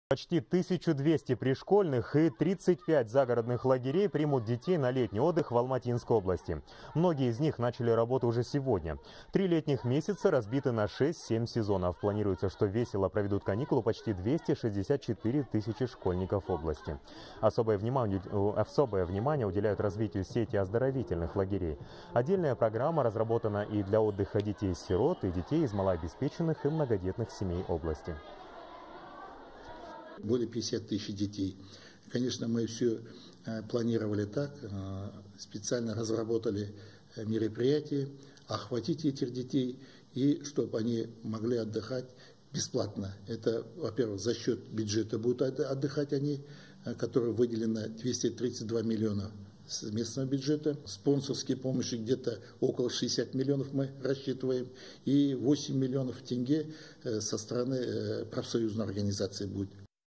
Почти 1200 пришкольных и 35 загородных лагерей примут детей на летний отдых в Алматинской области. Многие из них начали работу уже сегодня. 3 летних месяца разбиты на 6-7 сезонов. Планируется, что весело проведут каникулы почти 264 тысячи школьников области. Особое внимание уделяют развитию сети оздоровительных лагерей. Отдельная программа разработана и для отдыха детей-сирот, и детей из малообеспеченных и многодетных семей области. Более 50 тысяч детей. Конечно, мы все планировали так, специально разработали мероприятия, охватить этих детей, и чтобы они могли отдыхать бесплатно. Это, во-первых, за счет бюджета будут отдыхать они, который выделено 232 миллиона с местного бюджета. Спонсорские помощи где-то около 60 миллионов мы рассчитываем, и 8 миллионов тенге со стороны профсоюзной организации будет.